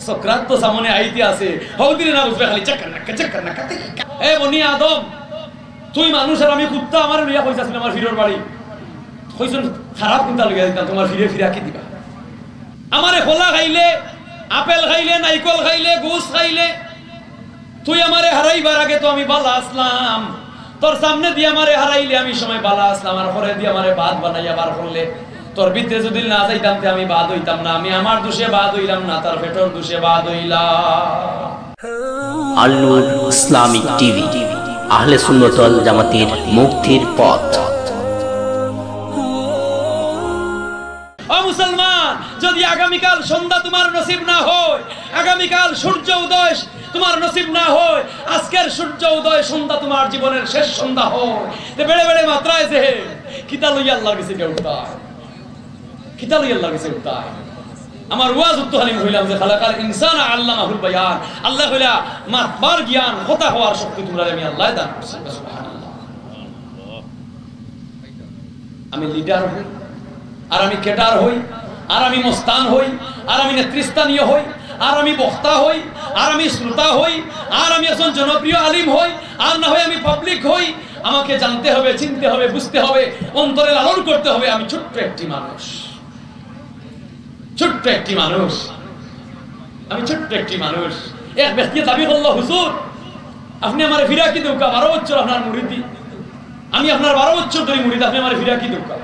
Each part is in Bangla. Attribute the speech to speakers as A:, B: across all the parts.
A: সকরাত তো সামনে আইতে আছে হৌদিনে না বুঝবে খালি চাক্কার না এ বনি আদম তুই মানুষ আর আমি কুত্তা আমার লইয়া কইতাছিল আমার ফিরর বাড়ি কইছন খারাপ কুত্তা লইয়া দিতাম তোমার ফিরে কি দিবা আমারে খোলা খাইলে আপেল খাইলে নাইকল খাইলে গোস খাইলে তুই আমারে হারাইবার আগে তো আমি বালা আসলাম তোর সামনে দিয়ে আমারে হারাইলে আমি সময় বালা আসলাম আর পরে দিয়ে আমারে বাদ বানাইয়া বার করলে তোর ভিতরে যদি না যাইতাম তে আমি বাদ হইতাম না আমি আমার দোষে বাদ হইলাম না তার পেটর দোষে বাদ হইলাম
B: আল নূর ইসলামিক টিভি আহলে সুন্নাত ওয়াল জামাতের মুক্তির পথ।
A: ও মুসলমান, যদি আগামীকাল সন্ধ্যা তোমার নসিব না হয়, আগামীকাল সূর্য উদয় তোমার নসিব না হয়, আজকের সূর্য উদয় সন্ধ্যা তোমার জীবনের শেষ সন্ধ্যা হয়, তে বেড়ে বেড়ে মাত্রায় যে কিতা লইয়া আল্লাহর কাছে উঠতায়, কিতা লইয়া আল্লাহর কাছে উঠতায়। আমার ওয়াজ উত্তহানি হইলাম যে খালাকাল ইনসান আল্লামাহুল বায়ান, আল্লাহ হইলা মাতবার জ্ঞান কথা হওয়ার শক্তি তোমরা আমি আল্লাহ দান করছি। সুবহানাল্লাহ। আমি লিডার হই আর আমি কেডার হই আর আমি মস্তান হই আর আমি নেতৃস্থানীয় হই আর আমি বক্তা হই আর আমি শ্রোতা হই আর আমি একজন জনপ্রিয় আলিম হই আর না হয় আমি পাবলিক হই, আমাকে জানতে হবে, চিনতে হবে, বুঝতে হবে, অন্তরে লালন করতে হবে আমি ছোট্ট একটি মানুষ, ছোট্ট একটি মানুষ, আমি ছোট্ট একটি মানুষ। এক ব্যক্তি দাবি করলো, হুজুর আপনি আমার ফিরা কি দৌকা 12 বছর আপনার মুরিদি, আমি আপনার 12 বছর ধরে মুরিদ, আপনি আমার ফিরা কি দৌকা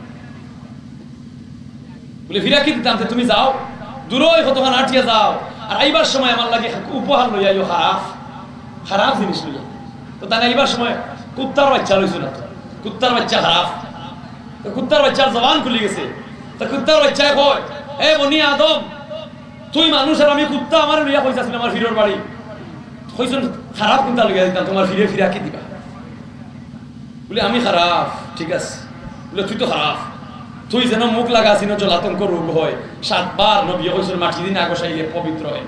A: বলে ফিরা কি দিতাম, তুমি যাও দূরে কতক্ষণ আটিয়া যাও আর আইবার সময় আমার লাগে উপহার লইয়া আইও, খারাপ খারাপ জিনিস লইয়া। তো তাই আইবার সময় কুত্তার বাচ্চা লইছো না, তো কুত্তার বাচ্চা খারাপ, তো কুত্তার বাচ্চার জবান খুলে গেছে, তো কুত্তার বাচ্চায় কয় এ বনি আদম তুই মানুষ আর আমি কুত্তা আমার লইয়া কইতাছিল আমার ফিরর বাড়ি, কইছন খারাপ কুত্তা লইয়া দিতাম তোমার ফিরা কি দিবা বলে আমি খারাপ, ঠিক আছে বলে তুই তো খারাপ, তুই যেন মুখ লাগাছিস জলাতঙ্ক রোগ হয় 7 বার নবী কইছেন মাটি দিন আগসাইলে পবিত্র হয়,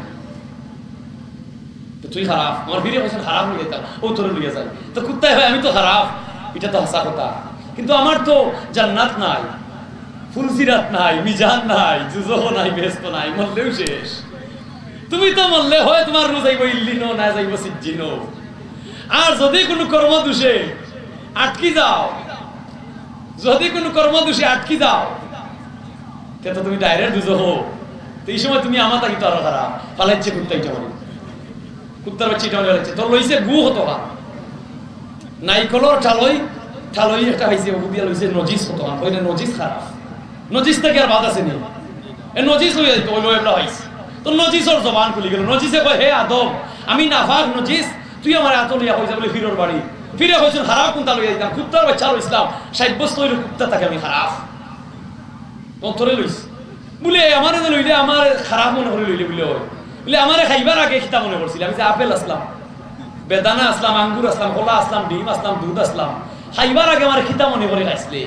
A: তো তুই খারাপ আমার ফিরে কইছেন খারাপ লইয়া দিতাম ও তোর লইয়া যায়, তো কুত্তায় হয় আমি তো খারাপ, এটা তো হাসা কথা, কিন্তু আমার তো জান্নাত নাই, ফুলসিরাত নাই, মিজান নাই, জুজহ নাই, বেহেশত নাই, মরলেও শেষ। তুমি তো মরলে হয় তোমার রু যাইব ইল্লিনো না যাইব সিজ্জিনো, আর যদি কোনো কর্ম দোষে আটকি যাও, যদি কোনো কর্ম দোষে আটকি যাও তে তো তুমি ডাইরেক্ট জুজহ, তো এই সময় তুমি আমার তাকি তো আরো খারাপ ফালাইছে কুত্তাইটা মানে কুত্তার বাচ্চা এটা মানে তোর লইছে গু হতো না নাইকলর ঠালই একটা হয়েছে ওগুদিয়া লইছে নজিস হতো না, ওইটা নজিস খারাপ, নজিস থেকে আর বাদ আছে নি, এ নজিস লইয়া দিত ওই লইয়া হয়েছে, তো নজিসর জবান খুলি গেল, নজিসে কয় হে আদম আমি নাফাক নজিস, তুই আমার এত লইয়া হয়েছে বলে ফিরর বাড়ি ফিরে হয়েছেন খারাপ কুত্তা লইয়া দিতাম, কুত্তার বাচ্চা ইসলাম 60 বছর হইল কুত্তা তাকে আমি খারাপ অন্তরে লইস বলে আমার লইলে আমার খারাপ মনে করে লইলে বলে হয় বলে আমার খাইবার আগে খিতা মনে করছিল, আমি যে আপেল আসলাম, বেদানা আসলাম, আঙ্গুর আসলাম, কলা আসলাম, ডিম আসলাম, দুধ আসলাম, খাইবার আগে আমার খিতা মনে করে খাইছিলে,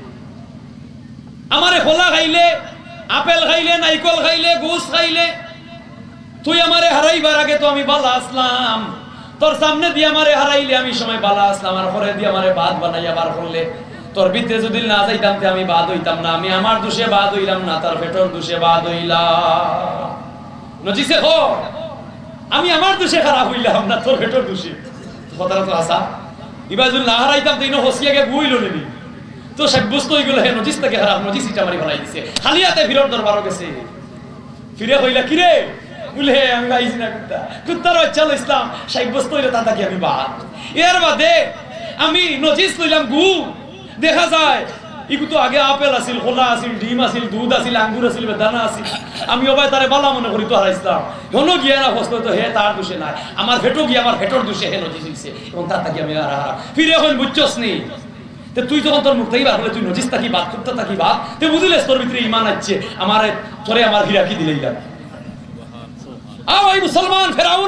A: আমারে খোলা খাইলে আপেল খাইলে নাইকল খাইলে গোস খাইলে তুই আমারে হারাইবার আগে তো আমি বালা আসলাম, তোর সামনে দিয়ে আমারে হারাইলে আমি সময় বালা আসলাম আর পরে দিয়ে আমারে বাদ বানাইয়া বার করলে তোর ভিতরে যদি না যাইতাম তে আমি বাদ হইতাম না, আমি আমার দোষে বাদ হইলাম না তার পেটর দোষে বাদ হইলাম। নজিসে হো আমি আমার দোষে খারাপ হইলাম না তোর পেটর দোষে, কথাটা তো আসা ইবা যদি না হারাইতাম তো ইনো হসিয়াকে বুইল নেবি, তো সাব্যস্ত হয়ে গেল হে নজিস থেকে খারাপ, নজিস ইটা মারি ফেলাই দিছে, খালি হাতে ফিরর দরবারও গেছে, ফিরে কইলা কিরে বলে আমি ভাইছি না কুত্তা, কুত্তার বাচ্চা ইসলাম সাব্যস্ত হইলে তা থাকি আমি বাদ, এর বাদে আমি নজিস লইলাম গু, দেখা যায় ইগু তো আগে আপেল আছিল, খোলা আছিল, ডিম আছিল, দুধ আছিল, আঙ্গুর আছিল, বেদানা আছিল, আমি ওবাই তারে বালা মনে করি তো হারাইছিলাম, হনো গিয়া না ফসল তো হে তার দোষে নাই, আমার ভেটো গিয়া আমার ভেটর দোষে হে নজিস হইছে, এবং তার থাকি আমি হারা ফিরে হইল বুঝছস নি, তে তুই যখন তোর মুখ থেকে বার হলে তুই নজিস থাকি বাদ, কুত্তা থাকি বাদ, তুই বুঝিলেস তোর ভিতরে ইমান আছে, আমার তোরে আমার হীরা কি দিলেই যাবে। ওই মুসলমান ফেরাউন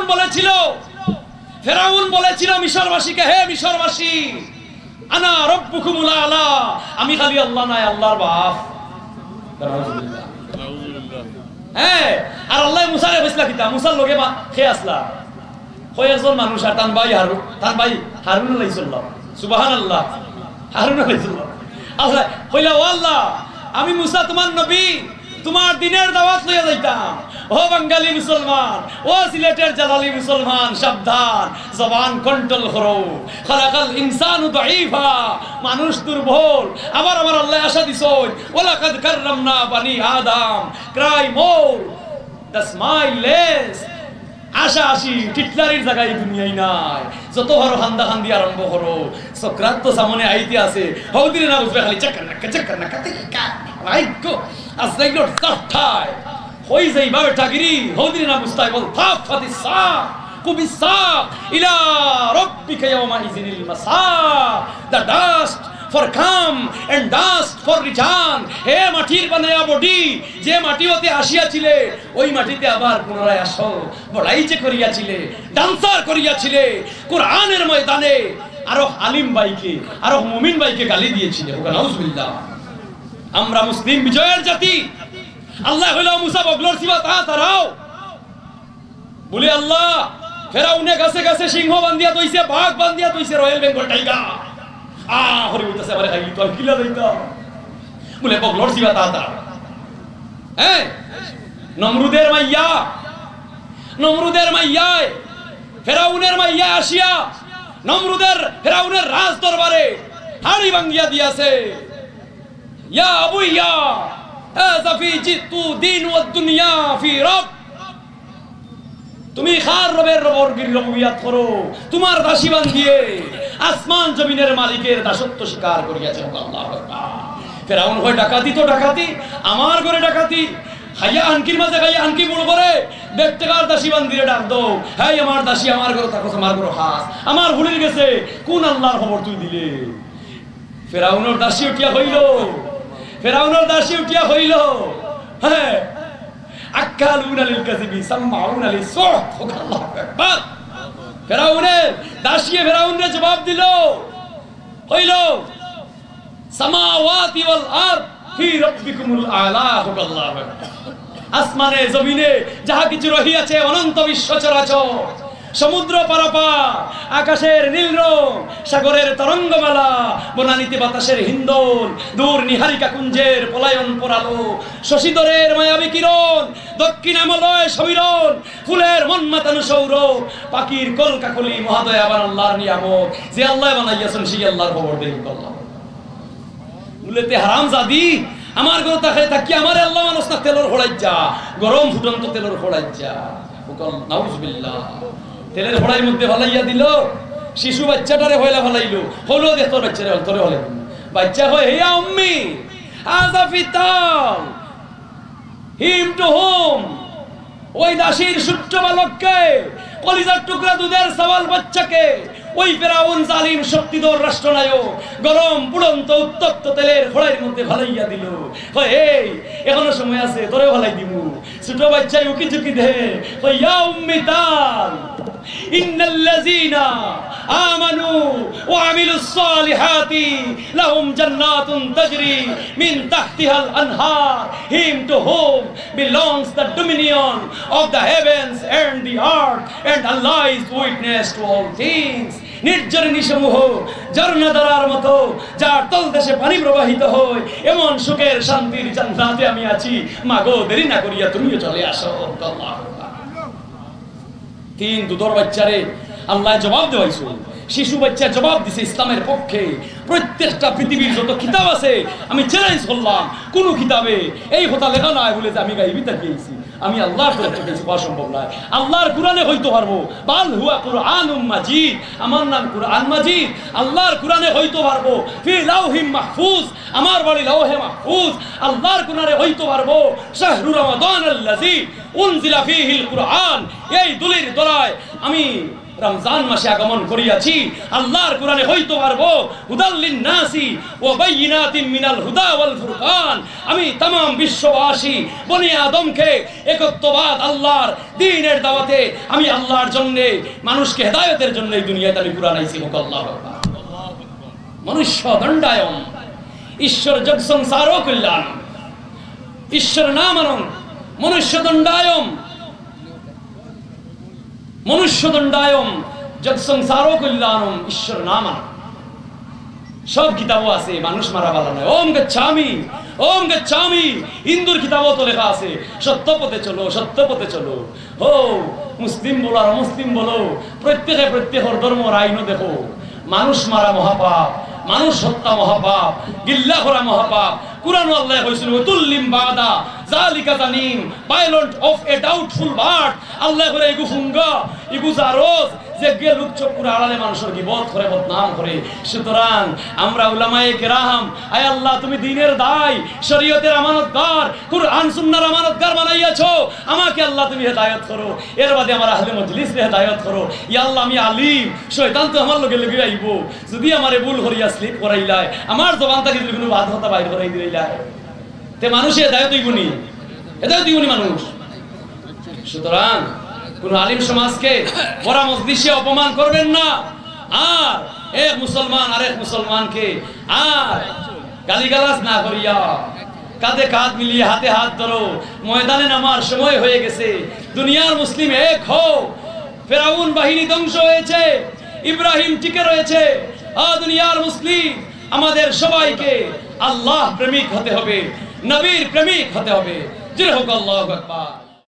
A: বলেছিল মিশরবাসীকে, হে মিশরবাসী আনা রব্বুকুমুল আলা, আমি খালি আল্লাহ নাই আল্লাহর বাপ, হ্যাঁ আর আল্লাহ মুসারে ফেসলা কিতা, মুসার লগে খেয়ে আসলা কয়েকজন মানুষ আর তান ভাই হারুন আলাইহিসসালাম, সুবহানাল্লাহ হারুন আলাইহিসসালাম, আল্লাহ কইলা ও আল্লাহ আমি মুসা তোমার নবী, তোমার দিনের দাওয়াত লইয়া যাইতাম। ও বাঙালি মুসলমান, ও সিলেটের জালালি মুসলমান, সাবধান, জবান কন্ট্রোল করো। খালাকাল ইনসানু দাঈফা, মানুষ দুর্বল। আবার আমার আল্লাহ আশা দিছই, ওয়ালাকাদ কাররামনা বানি আদম, cry more the smile less. আশা আসি টিটলারির জায়গায় দুনিয়ায় নাই। যত বড় হান্দা হান্দি আরম্ভ করো, সক্রাত তো সামনে আইতে আছে, হৌদিরে না বুঝবে খালি চাক্কা নাক্কা কা রাইকো আজরাইলর সাফায় হই যাই বারটাগিরি, হৌদিরে না বুঝতাই বল ফাফাতিস সা কুবিসা ইলা রাব্বিকা ইয়াওমা ইযিনিল মাসা। The dust for come and dust for return। হে মাটির বানায়া বডি, যে মাটি হতে আসিয়াছিলে ওই মাটিতে আবার পুনরায় আসো। বড়াই যে করিয়াছিলে, ডান্সার করিয়াছিলে কোরআনের ময়দানে, আরো আলিম ভাইকে, আরো মুমিন ভাইকে গালি দিয়েছিলে। নাউজুবিল্লাহ। আমরা মুসলিম বিজয়ের জাতি। আল্লাহ হইল মুসা বগলর সিবা তা তারাও বলে আল্লাহ ফেরাউনে গাছে গাছে সিংহ বান্ধিয়া তৈছে, বাঘ বান্ধিয়া তৈছে, রয়্যাল বেঙ্গল টাইগার হরে হইতাছে আমারে খাইলি তো কিলা দিতা বলে বগলর সিবা তাতা। হ্যাঁ, নমরুদের মাইয়ায় ফেরাউনের মাইয়া আসিয়া ফেরাউনের রাজ দরবারে হাড়ি ভাঙ্গিয়া দিয়াছে। ইয়া আবুইয়া আযাফি জিতু দিন ওয়াদ দুনিয়া ফি রব। তুমি খার রবের রবরগির রবিয়াত করো, তোমার দাসী বান্ধিয়ে আসমান জমিনের মালিকের দাসত্ব স্বীকার করিয়াছে। আল্লাহু আকবার। ফেরাউন হয় ডাকাতি তো ডাকাতি, আমার ঘরে ডাকাতি। খাইয়া আনকির মাঝে খাইয়া আনকি বড় করে ব্যক্তিকার দাসী বান্ধিরে ডাক দো, হ্যাঁ আমার দাসী আমার ঘরে থাকো, আমার ঘরে হাস, আমার ভুলির গেছে, কোন আল্লাহর খবর তুই দিলে? ফেরাউনের দাসী উঠিয়া হইল, হ্যাঁ আক্কালুনা লিল কাযিবি সামাউনা লিস-সুহত। আল্লাহু আকবার। ফেরাউনের দাসী ফেরাউনরে জবাব দিল, হইল সামাওয়াতি ওয়াল আরদ ফি রাব্বিকুমুল আলা। আল্লাহু আকবার। আসমানে জমিনে যাহা কিছু রহিয়াছে, অনন্ত বিশ্ব চরাচর, সমুদ্র পারাপার, আকাশের নীল রং, সাগরের তরঙ্গমালা, বনানীতে বাতাসের হিন্দোল, দূর নিহারিকা কুঞ্জের পলায়ন পরালো, শশীধরের মায়াবী কিরণ, দক্ষিণামলয় সমীরণ, ফুলের মনমাতানো সৌরভ, পাখির কলকাকলি, মহাদয়াবান আল্লাহর নিয়ামত, যে আল্লাহ বানাইয়াছেন সেই আল্লাহর খবর দেই। বলেতে হারামজাদি, আমার ঘর তাকায় থাকি, আমার আল্লাহ মানুষ না তেলর হড়াই যা, গরম ফুটন্ত তেলর হড়াই যা। নাউজুবিল্লাহ। তেলের হড়াইয়ের মধ্যে ভালাইয়া দিল, শিশু বাচ্চাটারে হইলা ভালাইলো, হলো দেখ তোর বাচ্চারে তোরে হলে বাচ্চা হয়, হে আম্মি আযাফিতাল হিম টু হোম। ওই দাসীর সূত্র বালককে, কলিজার টুকরা দুধের সওয়াল বাচ্চাকে ওই ফেরাউন জালিম শক্তিধর রাষ্ট্রনায়ক গরম পুড়ন্ত উত্তপ্ত তেলের খড়াইয়ের মধ্যে ভালাইয়া দিল। এই এখনো সময় আছে, তোরে ভালাই দিমু। ছোট বাচ্চাই উকি ঝুঁকি দে, ইয়া উম্মি তাল ইন্নাল্লাযীনা আমানু ওয়া আমিলুস সালিহাতি লাহুম জান্নাতুন তাজরি মিন তাহতিহাল আনহার। Him to home belongs the dominion of the heavens and the earth, and Allah is witness to all things। নির্জরিণী সমূহ ঝর্ণাধারার মতো, যার তল দেশে পানি প্রবাহিত হয়, এমন সুখের শান্তির জান্নাতে আমি আছি। মাগো দেরি না করিয়া তুমিও চলে আসো। তিন দুধর বাচ্চারে আল্লাহ জবাব দেওয়াইছো, শিশু বাচ্চা জবাব দিছে ইসলামের পক্ষে। প্রত্যেকটা পৃথিবীর যত কিতাব আছে আমি চ্যালেঞ্জ করলাম, কোন কিতাবে এই কথা লেখা নাই বলে যে আমি গাইবি তাকিয়েছি, আমি আল্লাহর তরফ থেকে কিছু অসম্ভব নয়। আল্লাহর কোরআনে হইতে পারবো, বাল হুয়া কুরআনুম মাজিদ, আমার নাম কুরআন মাজিদ। আল্লাহর কোরআনে হইতে পারবো, ফি লাউহিম মাহফুজ, আমার বাড়ি লাউহে মাহফুজ। আল্লাহর কোরআনে হইতে পারবো, শাহরু রমাদানাল্লাযী উনজিলা ফীহিল কুরআন। এই দুলির দলায় আমি রমজান মাসে আগমন করিয়াছি। আল্লাহর কোরআনে হইতে পারবো, হুদাল লিন-নাসি ওয়া বাইয়িনাতিন মিনাল হুদা ওয়াল ফুরকান। আমি तमाम বিশ্ববাসী বনি আদমকে একত্ববাদ আল্লাহর দ্বীনের দাওয়াতে আমি আল্লাহর জন্য, মানুষকে হেদায়েতের জন্য এই দুনিয়াতে আমি কোরআন আইছি। আল্লাহু আকবার। মনুষ্য দণ্ডায়ন, ঈশ্বর জগ সংসারও কল্যাণ, ঈশ্বর নামানং মনুষ্য দণ্ডায়ন, মনুষ্য দণ্ডায়ম জগ সংসারও কল্যাণম, ঈশ্বর নাম। সব কিতাবও আছে, মানুষ মারা ভালো নয়। ওম গচ্ছামি ওম গচ্ছামি, হিন্দুর কিতাবও তো লেখা আছে সত্য পথে চলো, সত্য পথে চলো। ও মুসলিম বলো আর মুসলিম বলো, প্রত্যেকে প্রত্যেকের ধর্মের আইনও দেখো। মানুষ মারা মহাপাপ, মানুষ হত্যা মহাপাপ, গিল্লা করা মহাপাপ। কুরআন আল্লাহ কইছেন ওয়াতুল্লিম বাদা যালিকা জানিম, violent of a doubtful bird. Allah করে ইগু ফুঙ্গা ইগু জারোজ যে গে লোক চক্কুর আড়ালে মানুষের গিবত করে, বদনাম করে। সুতরাং আমরা উলামায়ে কেরাম, আয় আল্লাহ তুমি দ্বীনের দায়, শরীয়তের আমানতদার, কুরআন সুন্নাহর আমানতদার বানাইয়াছো, আমাকে আল্লাহ তুমি হেদায়েত করো। এর বাদে আমার আহলে মজলিস রে হেদায়েত করো। ইয়া আল্লাহ আমি আলিম, শয়তান তো আমার লগে লগে আইব, যদি আমারে ভুল করিয়া স্লিপ করাইলাই, আমার জবান থেকে যদি কোনো বাদ কথা বাইর করাই দিলাই, তে মানুষে হেদায়েত হইবনি, হেদায়েত হইবনি মানুষ। সুতরাং কোন আলিম সমাজকে বড় মজলিসে অপমান করবেন না। আর এক মুসলমান আরেক মুসলমানকে আর গালিগালাজ না করিয়া কাঁধে কাঁধ মিলিয়ে হাতে হাত ধরো। ময়দানে নামার সময় হয়ে গেছে। দুনিয়ার মুসলিম এক হও। ফেরাউন বাহিনী ধ্বংস হয়েছে, ইব্রাহিম টিকে রয়েছে। দুনিয়ার মুসলিম আমাদের সবাইকে আল্লাহ প্রেমিক হতে হবে, নবীর প্রেমিক হতে হবে। জয় হোক আল্লাহু আকবার।